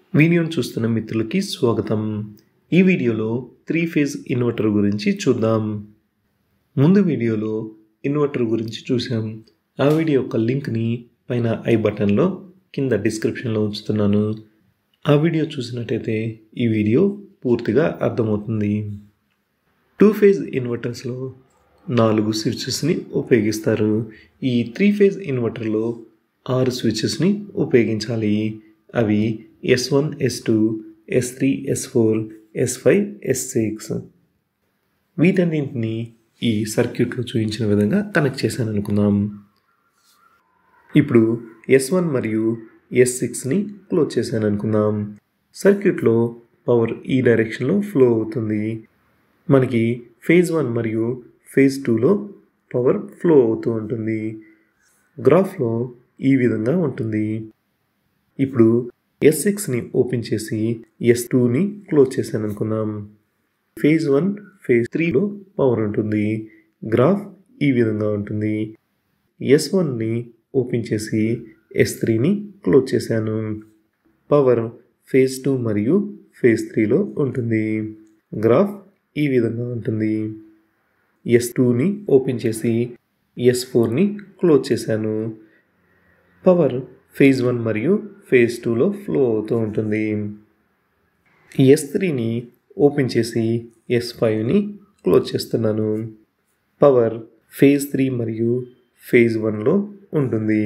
వీడియోను చూస్తున్న మిత్రులకి స్వాగతం. ఈ వీడియోలో 3 ఫేజ్ ఇన్వర్టర్ గురించి చూద్దాం. ముందు వీడియోలో ఇన్వర్టర్ గురించి చూసాం. ఆ వీడియో యొక్క లింక్ని పైన ఐ బటన్లో కింద డిస్క్రిప్షన్లో ఉంచుతున్నాను. ఆ వీడియో చూసినట్టయితే ఈ వీడియో పూర్తిగా అర్థమవుతుంది. 2 ఫేజ్ ఇన్వర్టర్స్లో 4 స్విచెస్ని ఉపయోగిస్తారు. ఈ 3 ఫేజ్ ఇన్వర్టర్లో 6 స్విచెస్ని ఉపయోగించాలి. అవి S1, S2, S3, S4, S5, S6. వీటన్నింటినీ ఈ సర్క్యూట్లో చూపించిన విధంగా కనెక్ట్ చేశాను అనుకుందాం. ఇప్పుడు S1 మరియు S6ని క్లోజ్ చేశాను అనుకుందాం. సర్క్యూట్లో పవర్ ఈ డైరెక్షన్లో ఫ్లో అవుతుంది. మనకి ఫేజ్ 1 మరియు ఫేజ్ 2లో పవర్ ఫ్లో అవుతూ ఉంటుంది. గ్రాఫ్లో ఈ విధంగా ఉంటుంది. ఇప్పుడు S6ని ఓపెన్ చేసి S2ని క్లోజ్ చేశాను అనుకుందాం. ఫేజ్ 1, ఫేజ్ 3లో పవర్ ఉంటుంది. గ్రాఫ్ ఈ విధంగా ఉంటుంది. S1ని ఓపెన్ చేసి S3ని క్లోజ్ చేశాను. పవర్ ఫేజ్ 2 మరియు ఫేజ్ 3లో ఉంటుంది. గ్రాఫ్ ఈ విధంగా ఉంటుంది. S2ని ఓపెన్ చేసి S4ని క్లోజ్ చేశాను. పవర్ ఫేజ్ 1 మరియు ఫేజ్ 2లో ఫ్లో అవుతూ ఉంటుంది. S3ని ఓపెన్ చేసి S5ని క్లోజ్ చేస్తున్నాను. పవర్ ఫేజ్ 3 మరియు ఫేజ్ 1లో ఉంటుంది.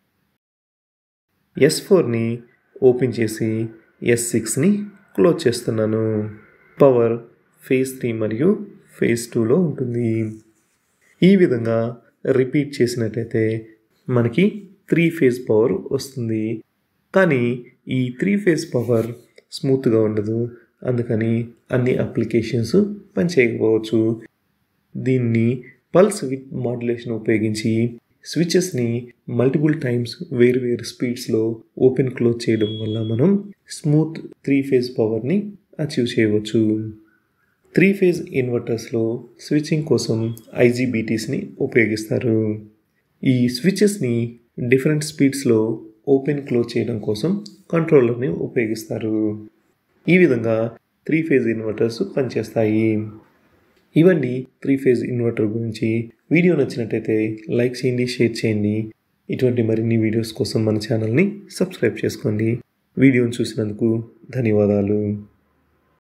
S4ని ఓపెన్ చేసి S6ని క్లోజ్ చేస్తున్నాను. పవర్ ఫేజ్ 3 మరియు ఫేజ్ 2లో ఉంటుంది. ఈ విధంగా రిపీట్ చేసినట్టయితే మనకి 3 ఫేజ్ పవర్ వస్తుంది. కానీ ఈ 3 ఫేజ్ పవర్ స్మూత్గా ఉండదు. అందుకని అన్ని అప్లికేషన్స్ పనిచేయకపోవచ్చు. దీన్ని పల్స్ విత్ మాడ్యులేషన్ ఉపయోగించి స్విచెస్ని మల్టిపుల్ టైమ్స్ వేరు స్పీడ్స్లో ఓపెన్ క్లోజ్ చేయడం వల్ల మనం స్మూత్ 3 ఫేజ్ పవర్ని అచీవ్ చేయవచ్చు. 3 ఫేజ్ ఇన్వర్టర్స్లో స్విచ్చింగ్ కోసం IGBTస్ని ఉపయోగిస్తారు. ఈ స్విచెస్ని డిఫరెంట్ స్పీడ్స్లో ఓపెన్ క్లోజ్ చేయడం కోసం కంట్రోలర్ని ఉపయోగిస్తారు. ఈ విధంగా 3 ఫేజ్ ఇన్వర్టర్స్ పనిచేస్తాయి. ఇవన్నీ 3 ఫేజ్ ఇన్వర్టర్ గురించి. వీడియో నచ్చినట్టయితే లైక్ చేయండి, షేర్ చేయండి. ఇటువంటి మరిన్ని వీడియోస్ కోసం మన ఛానల్ని సబ్స్క్రైబ్ చేసుకోండి. వీడియోని చూసినందుకు ధన్యవాదాలు.